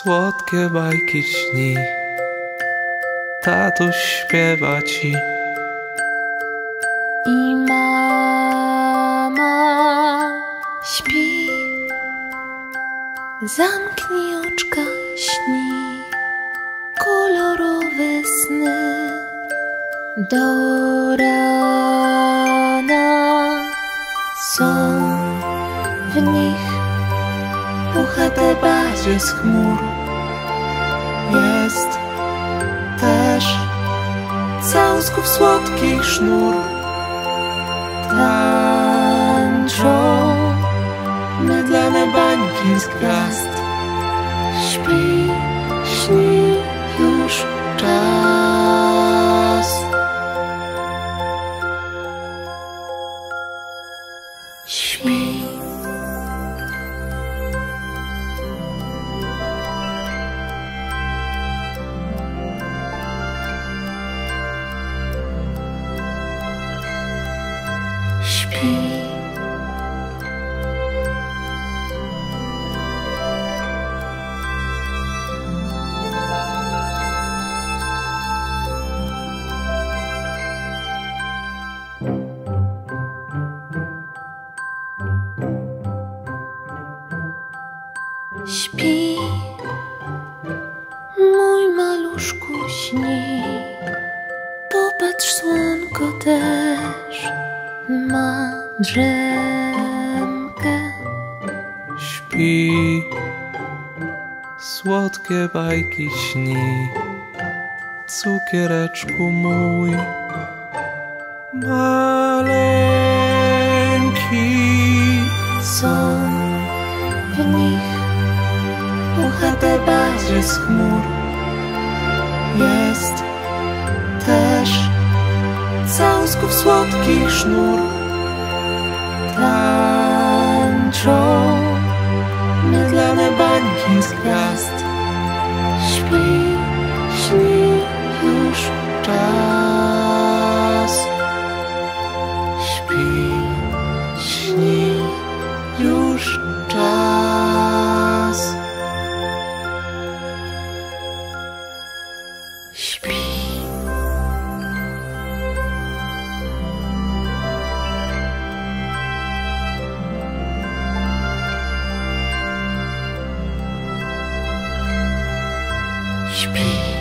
Słodkie bajki śni, tatuś śpiewa ci. I mama śpi, zamknij oczka, śni kolorowe sny. Do rana są w nich puchate bazie z chmur. Jest też całusków słodkich sznur. Tańczą Mydlane bańki z gwiazd. śpi, śni już czas. Śpi. Śpi. Śpi, mój maluszku, śni. Popatrz, słonko też ma drzemkę. Śpi, słodkie bajki śni, cukiereczku mój maleńki. Są w nich puchate bazie Z chmur jest też całusków słodkich sznur. tańczą Mydlane bańki z gwiazd. śpi, śni już Czas śpi, śni już czas. śpi. Śpi.